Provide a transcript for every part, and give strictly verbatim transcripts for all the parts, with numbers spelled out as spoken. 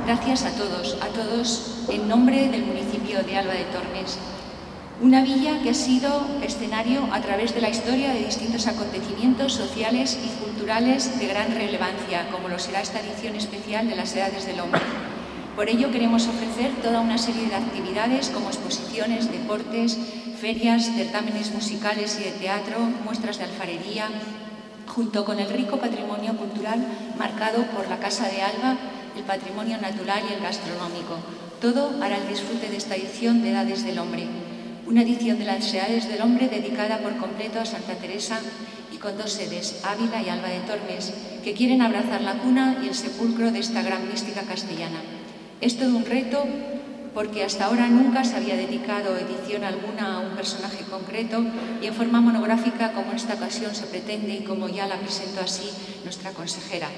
Gracias a todos, a todos en nombre del municipio de Alba de Tormes. Una villa que ha sido escenario a través de la historia de distintos acontecimientos sociales y culturales de gran relevancia, como lo será esta edición especial de las Edades del Hombre. Por ello queremos ofrecer toda una serie de actividades como exposiciones, deportes, ferias, certámenes musicales y de teatro, muestras de alfarería, junto con el rico patrimonio cultural marcado por la Casa de Alba, el patrimonio natural y el gastronómico. Todo para el disfrute de esta edición de Edades del Hombre. Una edición de las Edades del Hombre dedicada por completo a Santa Teresa y con dos sedes, Ávila y Alba de Tormes, que quieren abrazar la cuna y el sepulcro de esta gran mística castellana. Es todo un reto porque hasta ahora nunca se había dedicado edición alguna a un personaje concreto y en forma monográfica como en esta ocasión se pretende y como ya la presentó así nuestra consejera.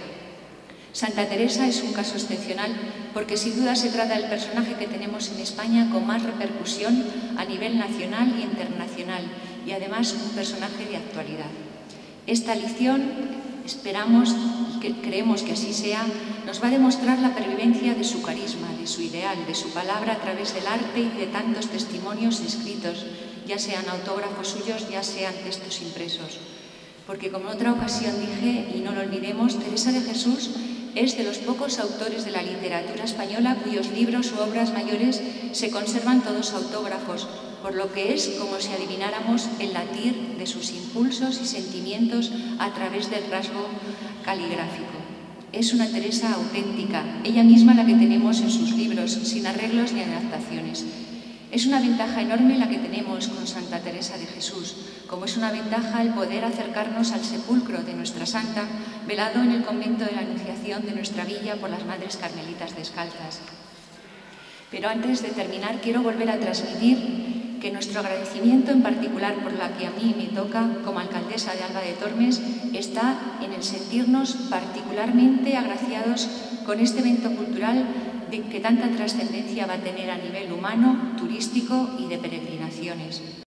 Santa Teresa es un caso excepcional porque sin duda se trata del personaje que tenemos en España con más repercusión a nivel nacional e internacional y además un personaje de actualidad. Esta lección, esperamos y que creemos que así sea, nos va a demostrar la pervivencia de su carisma, de su ideal, de su palabra a través del arte y de tantos testimonios escritos, ya sean autógrafos suyos, ya sean textos impresos. Porque como en otra ocasión dije, y no lo olvidemos, Teresa de Jesús es de los pocos autores de la literatura española cuyos libros u obras mayores se conservan todos autógrafos, por lo que es como si adivináramos el latir de sus impulsos y sentimientos a través del rasgo caligráfico. Es una Teresa auténtica, ella misma la que tenemos en sus libros, sin arreglos ni adaptaciones. Es una ventaja enorme la que tenemos con Santa Teresa de Jesús, como es una ventaja el poder acercarnos al sepulcro de nuestra santa, velado en el convento de la Anunciación de nuestra villa por las Madres Carmelitas Descalzas. Pero antes de terminar, quiero volver a transmitir que nuestro agradecimiento, en particular por la que a mí me toca como alcaldesa de Alba de Tormes, está en el sentirnos particularmente agraciados con este evento cultural de que tanta trascendencia va a tener a nivel humano, turístico y de peregrinaciones.